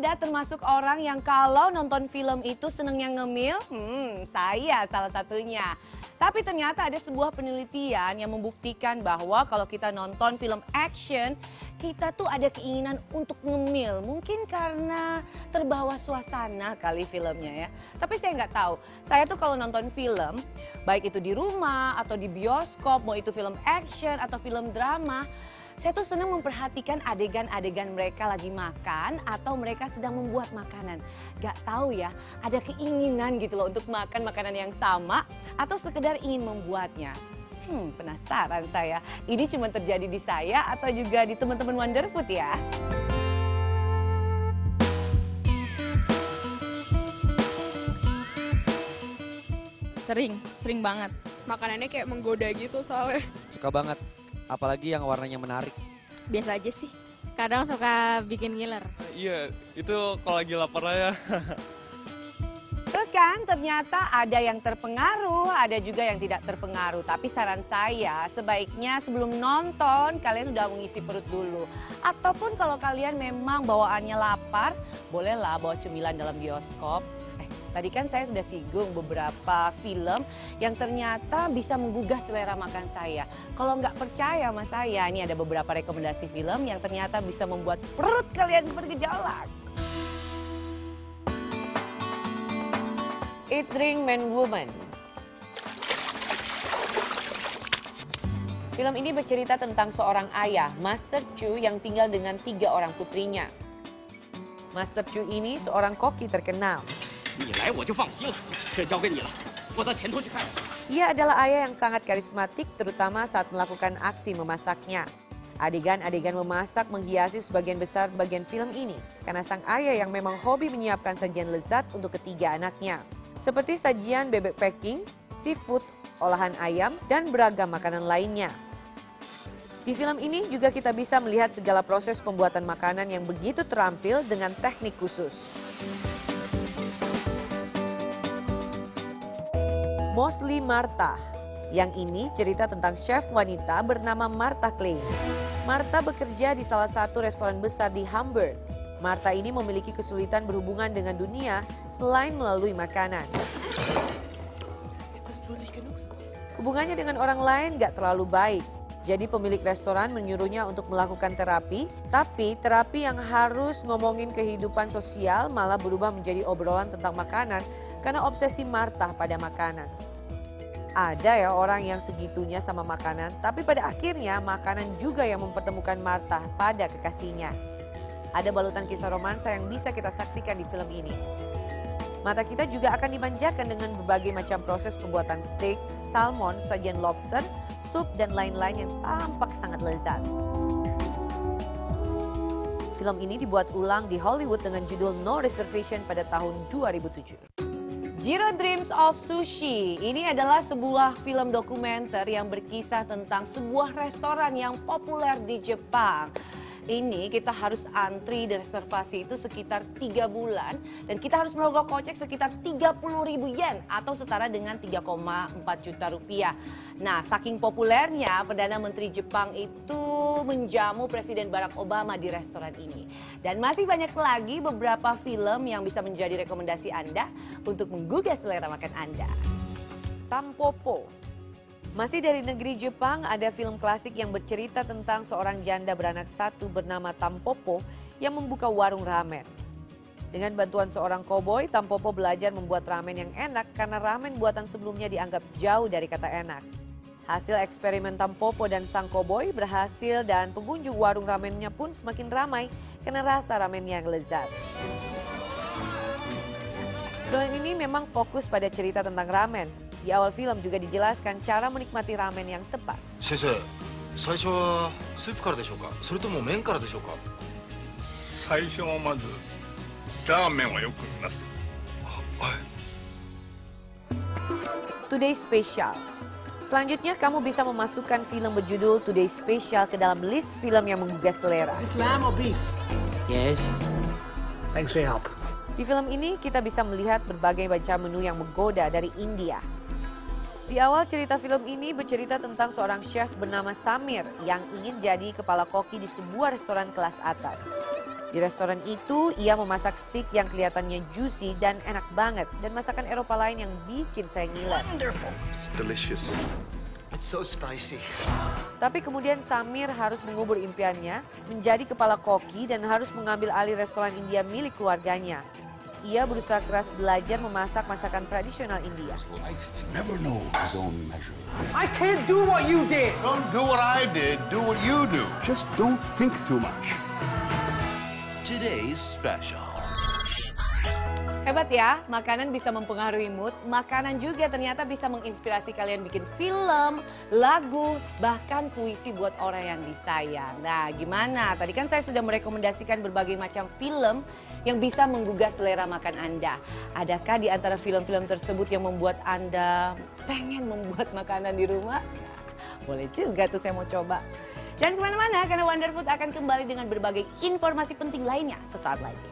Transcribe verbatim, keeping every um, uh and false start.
Anda termasuk orang yang kalau nonton film itu senengnya ngemil? Hmm, saya salah satunya. Tapi ternyata ada sebuah penelitian yang membuktikan bahwa kalau kita nonton film action, kita tuh ada keinginan untuk ngemil. Mungkin karena terbawa suasana kali filmnya ya. Tapi saya nggak tahu. Saya tuh kalau nonton film, baik itu di rumah atau di bioskop, mau itu film action atau film drama, saya tuh senang memperhatikan adegan-adegan mereka lagi makan atau mereka sedang membuat makanan. Gak tahu ya, ada keinginan gitu loh untuk makan makanan yang sama atau sekedar ingin membuatnya. Hmm, penasaran saya. Ini cuma terjadi di saya atau juga di teman-teman Wonderfood ya? Sering, sering banget. Makanannya kayak menggoda gitu soalnya. Suka banget. Apalagi yang warnanya menarik. Biasa aja sih. Kadang suka bikin ngiler. Iya, itu kalau lagi lapar aja. Tuh kan, ternyata ada yang terpengaruh, ada juga yang tidak terpengaruh. Tapi saran saya, sebaiknya sebelum nonton, kalian udah mengisi perut dulu. Ataupun kalau kalian memang bawaannya lapar, bolehlah bawa cemilan dalam bioskop. Tadi kan saya sudah singgung beberapa film yang ternyata bisa menggugah selera makan saya. Kalau nggak percaya sama saya, ini ada beberapa rekomendasi film yang ternyata bisa membuat perut kalian bergejolak. Eat, Drink, Man, Woman. Film ini bercerita tentang seorang ayah, Master Chu, yang tinggal dengan tiga orang putrinya. Master Chu ini seorang koki terkenal. Ia adalah ayah yang sangat karismatik, terutama saat melakukan aksi memasaknya. Adegan-adegan memasak menghiasi sebagian besar bagian film ini, karena sang ayah yang memang hobi menyiapkan sajian lezat untuk ketiga anaknya. Seperti sajian bebek packing, seafood, olahan ayam, dan beragam makanan lainnya. Di film ini juga kita bisa melihat segala proses pembuatan makanan yang begitu terampil dengan teknik khusus. Mostly Martha. Yang ini cerita tentang chef wanita bernama Martha Klein. Martha bekerja di salah satu restoran besar di Hamburg. Martha ini memiliki kesulitan berhubungan dengan dunia selain melalui makanan. Hubungannya dengan orang lain gak terlalu baik. Jadi pemilik restoran menyuruhnya untuk melakukan terapi, tapi terapi yang harus ngomongin kehidupan sosial malah berubah menjadi obrolan tentang makanan karena obsesi Martha pada makanan. Ada ya orang yang segitunya sama makanan, tapi pada akhirnya makanan juga yang mempertemukan Martha pada kekasihnya. Ada balutan kisah romansa yang bisa kita saksikan di film ini. Mata kita juga akan dimanjakan dengan berbagai macam proses pembuatan steak, salmon, sajian lobster, sup, dan lain-lain yang tampak sangat lezat. Film ini dibuat ulang di Hollywood dengan judul No Reservation pada tahun dua ribu tujuh. Jiro Dreams of Sushi. Ini adalah sebuah film dokumenter yang berkisah tentang sebuah restoran yang populer di Jepang. Ini kita harus antri dan reservasi itu sekitar tiga bulan dan kita harus merogoh kocek sekitar tiga puluh ribu yen atau setara dengan tiga koma empat juta rupiah. Nah, saking populernya Perdana Menteri Jepang itu menjamu Presiden Barack Obama di restoran ini. Dan masih banyak lagi beberapa film yang bisa menjadi rekomendasi Anda untuk menggugah selera makan Anda. Tampopo. Masih dari negeri Jepang, ada film klasik yang bercerita tentang seorang janda beranak satu bernama Tampopo yang membuka warung ramen. Dengan bantuan seorang koboi, Tampopo belajar membuat ramen yang enak karena ramen buatan sebelumnya dianggap jauh dari kata enak. Hasil eksperimen Tampopo dan sang koboi berhasil dan pengunjung warung ramennya pun semakin ramai karena rasa ramennya yang lezat. Film ini memang fokus pada cerita tentang ramen. Di awal film juga dijelaskan cara menikmati ramen yang tepat. Sensei, 最初はスープからでしょうか、それとも麺からでしょうか。 最初はまずラーメンをよく見ます。 はい。 Today Special. Selanjutnya kamu bisa memasukkan film berjudul Today Special ke dalam list film yang menggugah selera. Is this lamb or beef? Yes. Thanks for your help. Di film ini kita bisa melihat berbagai macam menu yang menggoda dari India. Di awal cerita film ini bercerita tentang seorang chef bernama Samir yang ingin jadi kepala koki di sebuah restoran kelas atas. Di restoran itu, ia memasak steak yang kelihatannya juicy dan enak banget. Dan masakan Eropa lain yang bikin saya ngiler. Wonderful. It's delicious. It's so spicy. Tapi kemudian Samir harus mengubur impiannya menjadi kepala koki dan harus mengambil alih restoran India milik keluarganya. Ia berusaha keras belajar memasak masakan tradisional India. Life never knows his own measure. I can't do what you did. Don't do what I did, do what you do. Just don't think too much. Today's special. Hebat ya, makanan bisa mempengaruhi mood, makanan juga ternyata bisa menginspirasi kalian bikin film, lagu, bahkan puisi buat orang yang disayang. Nah gimana? Tadi kan saya sudah merekomendasikan berbagai macam film yang bisa menggugah selera makan Anda. Adakah di antara film-film tersebut yang membuat Anda pengen membuat makanan di rumah? Nah, boleh juga tuh saya mau coba. Jangan kemana-mana karena Wonder Food akan kembali dengan berbagai informasi penting lainnya sesaat lagi.